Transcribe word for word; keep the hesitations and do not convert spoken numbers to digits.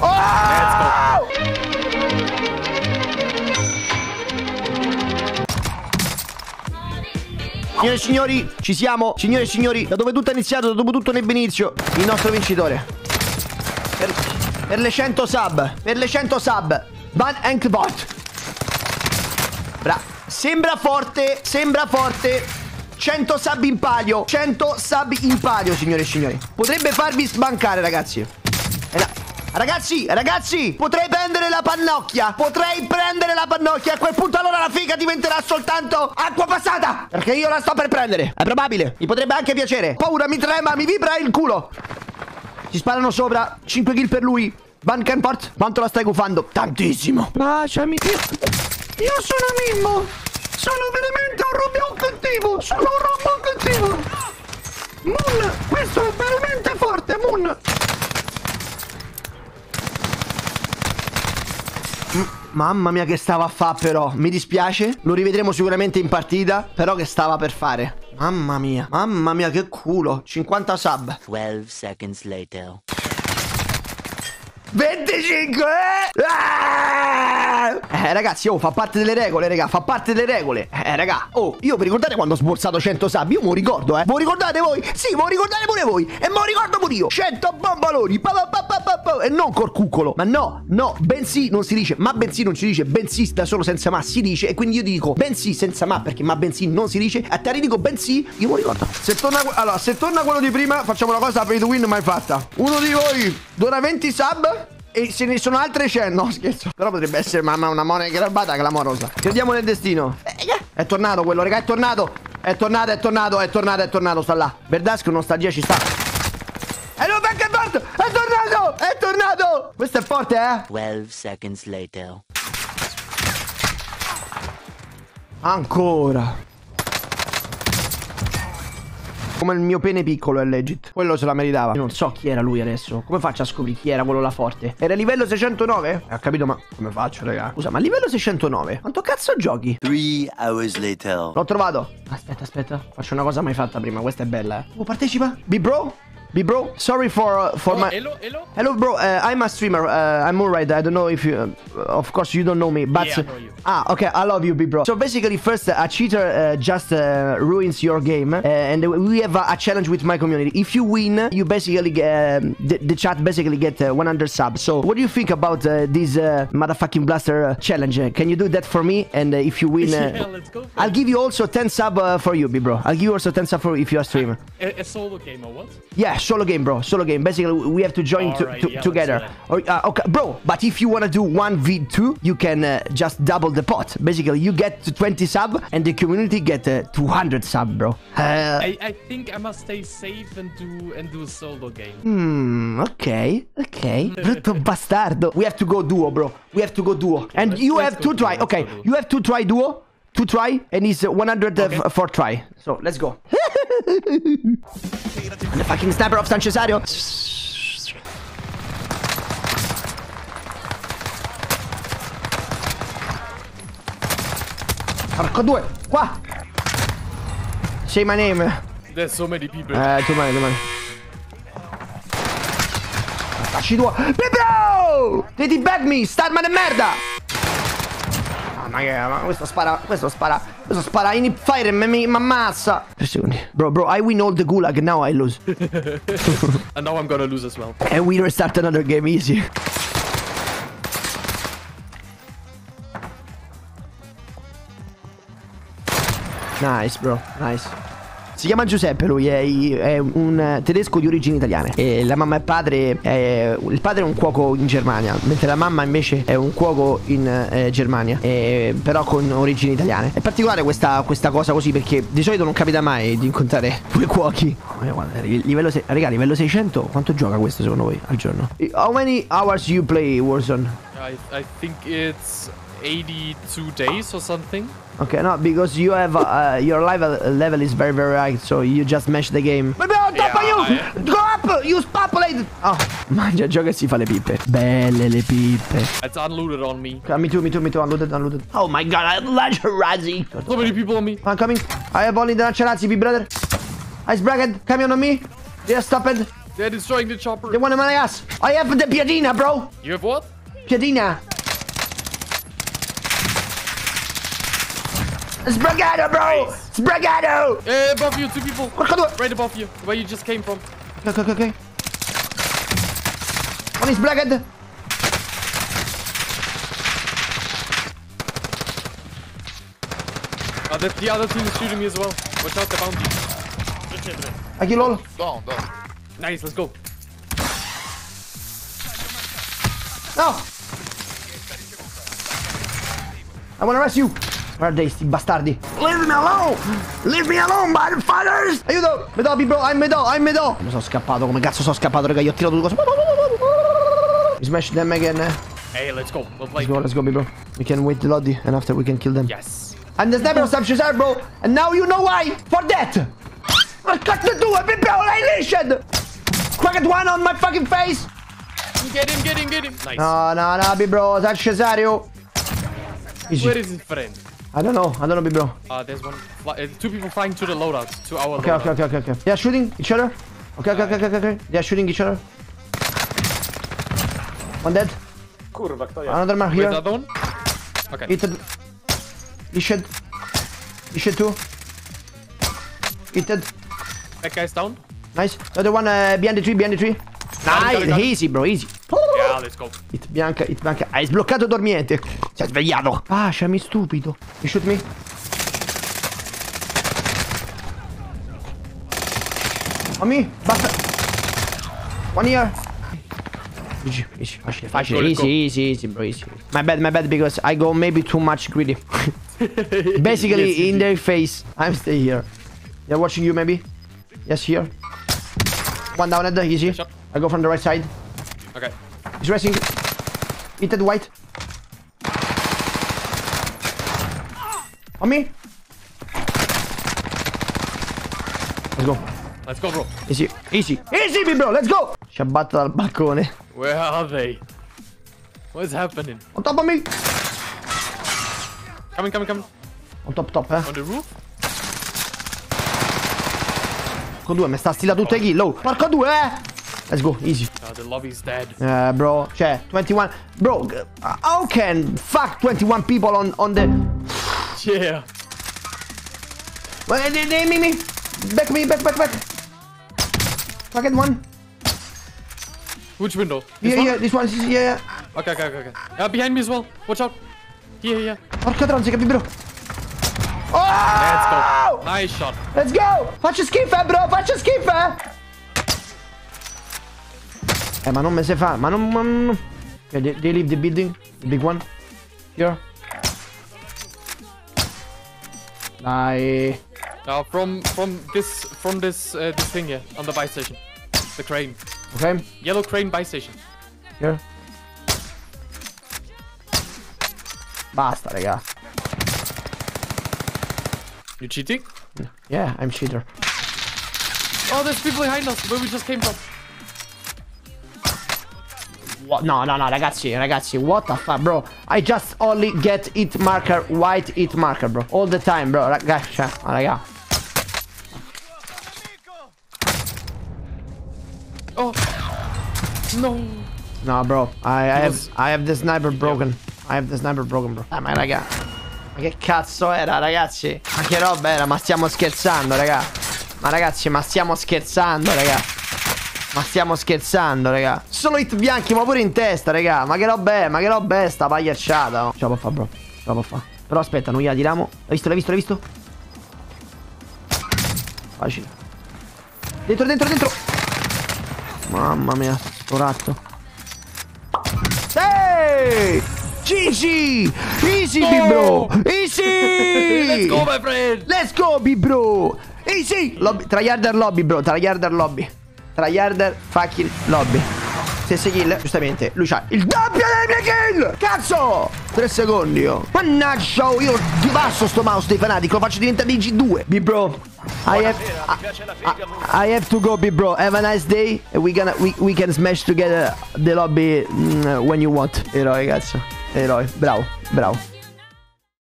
Oh! Signore e signori, ci siamo. Signore e signori, da dove tutto è iniziato, da dove tutto nebbe inizio, il nostro vincitore. Per, per le cento sub. Per le cento sub. Van Enkbot. Bra. Sembra forte. Sembra forte. cento sub in palio. cento sub in palio, signore e signori. Potrebbe farvi sbancare, ragazzi. Eh no. Ragazzi, ragazzi, potrei prendere la pannocchia. Potrei prendere la pannocchia. A quel punto allora la figa diventerà soltanto acqua passata, perché io la sto per prendere. È probabile, mi potrebbe anche piacere. Paura, mi trema, mi vibra il culo. Si sparano sopra, cinque kill per lui. Van Kemport, quanto la stai gufando? Tantissimo. Lasciami. Io sono Mimmo. Sono veramente un robot cattivo. Sono un robot cattivo. Moon, questo è veramente forte, Moon. Mamma mia che stava a fare però. Mi dispiace. Lo rivedremo sicuramente in partita. Però che stava per fare. Mamma mia. Mamma mia che culo. cinquanta sub. twelve seconds later. venticinque eh? Ah! Eh ragazzi, oh, fa parte delle regole, raga. Fa parte delle regole. Eh raga, oh, io vi ricordate quando ho sborsato cento sub? Io me lo ricordo, eh. Voi ricordate voi? Sì, me lo ricordate pure voi. E me lo ricordo pure io. cento bombaloni. Pa, pa, pa, pa, pa, pa. E non col cuccolo. Ma no, no, bensì non si dice. Ma bensì non si dice. Bensì sta solo senza ma si dice. E quindi io dico bensì senza ma, perché ma bensì non si dice. A te dico bensì, io me lo ricordo. Se torna, allora, se torna quello di prima, facciamo una cosa pay to win mai fatta. Uno di voi dona venti sub. E se ne sono altre cento. No, scherzo. Però potrebbe essere mamma una monaca grabata clamorosa. Crediamo nel destino. È tornato quello, raga, è tornato. È tornato, è tornato, è tornato, è tornato. Sta là. Verdasco, nostalgia ci sta. E lo becca è forte. È tornato, è tornato. Questo è forte, eh. twelve seconds later. Ancora. Come il mio pene piccolo è legit. Quello se la meritava. Io non so chi era lui adesso. Come faccio a scoprire chi era quello là forte? Era livello seicentonove? Eh, ho capito, ma come faccio, raga? Scusa, ma livello seicentonove? Quanto cazzo giochi? three hours later. L'ho trovato. Aspetta, aspetta. Faccio una cosa mai fatta prima. Questa è bella, eh. Oh, partecipa. Be bro. Be bro. Sorry for uh, for oh, my. Hello, hello. Hello, bro. Uh, I'm a streamer. Uh, I'm alright. I don't know if you. Uh, of course, you don't know me, but. Yeah, I know you. Ah, okay. I love you, be bro. So basically, first, a cheater uh, just uh, ruins your game, uh, and we have a, a challenge with my community. If you win, you basically get, uh, the, the chat basically get uh, one hundred subs. So what do you think about uh, this uh, motherfucking blaster uh, challenge? Uh, can you do that for me? And uh, if you win, uh, yeah, let's go. I'll give you also ten sub uh, for you, be bro. I'll give you also ten sub for if you're a streamer. A, a solo game or what? Yeah, solo game, bro. Solo game. Basically, we have to join to, Alright, to, yeah, together. Or, uh, okay, bro. But if you wanna do one v two, you can uh, just double the pot. Basically, you get to twenty sub, and the community get uh, two hundred sub, bro. Uh, I, I think I must stay safe and do and do a solo game. Hmm. Okay. Okay. Brutto bastardo. We have to go duo, bro. We have to go duo. And Let's- you let's have go to duo, try. let's Okay. go duo. You have to try duo. To try, and it's uh, one hundred uh, Okay. f- for try. So let's go. The fucking sniper of San Cesario. Porco due, qua. Say my name. There's so many people. Eh, tu mani, tu mani. Attacci tua. Bibro! Ti bag me, Starman e merda! Ah, ma che, ma questo spara, questo spara, questo spara in fire e mi ammazza. tre secondi. Bro, bro, I win all the gulag, now I lose. And now I'm gonna lose as well. And we restart another game, easy. Nice, bro, nice. Si chiama Giuseppe lui, è, è un tedesco di origini italiane. E la mamma e il padre, è, il padre è un cuoco in Germania, mentre la mamma invece è un cuoco in eh, Germania, e, però con origini italiane. È particolare questa, questa cosa così, perché di solito non capita mai di incontrare due cuochi. Oh, guarda, livello sei, raga, livello seicento, quanto gioca questo secondo voi al giorno? How many hours you play Warzone? I I think it's eighty-two days or something. Okay, no, because you have uh, your level level is very very high, so you just smash the game. Baby, on top Yeah, of you! Go up! Use populate! Oh, mangia, gioca e si fa le pippe. Belle le pippe. It's unloaded on me. Okay, me too, me too, me too. Unloaded, unloaded. Oh my god, I love Razzie. So many people on me. I'm coming. I have only the Razzie, big brother. Ice bracket, coming on me. Yeah, stop it. They're destroying the chopper. The one on my ass. I have the piadina, bro. You have what? Piadina. Sbragato, bro. Nice. Sbragato. Uh, above you, two people. Porca due. Right above you, where you just came from. Ok, ok, ok. One is bragged. Uh, the, the other team is shooting me as well. Watch out, the bounty. I kill all. Down, down. Nice, let's go. No. I wanna arrest you. Where are they, sti bastardi? Leave me alone! Leave me alone, motherfuckers! Aiuto! Medo, bro, I'm Medo, I'm Medo! Mi sono scappato, come cazzo sono scappato, raga? Io ho tirato due cose. We smash them again. Eh? Hey, let's go. We'll play. Let's go, let's go, bro. We can wait the lobby, and after we can kill them. Yes. I'm the sniper of Sam Cesar, bro! And now you know why! For that! I cut the two, bro, I leashed! Cracked one on my fucking face! Get him, get him, get him. Nice. No, no, no, bro, Sam Cesario. Easy. Where is his friend? I don't know, I don't know, bro. Uh, there's one. Fly, uh, two people flying to the loadout. To our Okay, loadout. okay, okay, okay, okay. They are shooting each other. Okay, okay, okay, okay, okay. They are shooting each other. One dead. Kurwa, kto jest? Another man Wait, here. the other one? Okay. Hit it. He should. He should too. Hit it. That guy's down. Nice. The other one uh, behind the tree, behind the tree. Got it, got Nice. it, got it. Easy, bro, easy. Yeah, let's go. Hit bianca, hit bianca. Hai sbloccato dormiente. Si è svegliato. Lasciami, stupido. You shoot me. On me. Basta. One here. Easy, easy, facile, facile. Let's go, let's Easy, easy, easy, bro, easy. My bad, my bad, because I go maybe too much greedy. Basically, Yes, you in do. their face. I'm stay here. They're watching you, maybe. Yes, here. One down at the easy. Shot. I go from the right side. Okay. He's racing. Hit it white. On me. Let's go. Let's go, bro. Easy. Easy. Easy, bro. Let's go. Ci abbatto dal balcone. Where are they? What's happening? On top of me. Coming, coming, coming. On top, top, eh. On the roof? Porco due, mi sta stila tutte kill. Oh. Porco due, eh. Let's go. Easy. Uh, the lobby's dead. Uh, bro. Cioè, twenty-one. Bro, uh, how can fuck twenty-one people on, on the... Yeah. Well, they, they, me, me. Back me, back, back, back. Fucking one. Which window? This Yeah, one? yeah, this one. Yeah, yeah. Okay, okay, okay, okay. Uh, behind me as well. Watch out. Here, here. Porca tronzica, bro. Oh! Let's go. Nice shot. Let's go! Faccio schifo, eh, bro! Faccio schifo, eh! Eh, ma non me se fa, ma non... Ma non... Okay, they, they leave the building. The big one. Here. Dai. Uh, from from this from this uh, this thing here on the buy station, the crane, Ok? yellow crane buy station. Here. Basta, raga. You cheating? Yeah, I'm cheater. Oh, there's people behind us where we just came from. What? No, no, no, ragazzi, ragazzi, what the fuck, bro? I just only get hit marker, white hit marker, bro. All the time, bro. Ragazzi, cioè, raga. Oh no! No, bro. I, I have was- I have the sniper broken. I have the sniper broken, bro. Ah, ma raga. Ma che cazzo era, ragazzi? Ma che roba era? Ma stiamo scherzando, raga. Ma ragazzi, ma stiamo scherzando, raga. Ma stiamo scherzando, raga. Solo hit bianchi, ma pure in testa, raga. Ma che roba è? Ma che roba è sta pagliacciata? Oh. Ce la può fare, bro. Ce la può fare. Però aspetta, noi la tiriamo. L'hai visto, l'hai visto, l'hai visto? Facile. Dentro, dentro, dentro. Mamma mia, sto ratto. Ehi! G G! Easy, No! bro! Easy! Let's go, my friend! Let's go, bro! Easy! Lobby, tryharder lobby, bro. Tryharder lobby. Tryharder fucking lobby. Stesse kill, giustamente. Lui c'ha il doppio delle mie kill! Cazzo! Tre secondi, io. Mannaggia, oh, io ti passo sto mouse dei fanatici. Lo faccio diventare di G due. B bro. I have, I, I have to go, big bro. Have a nice day. We gonna we, we can smash together the lobby mm, when you want. Eroe, cazzo. Eroe. Bravo, bravo.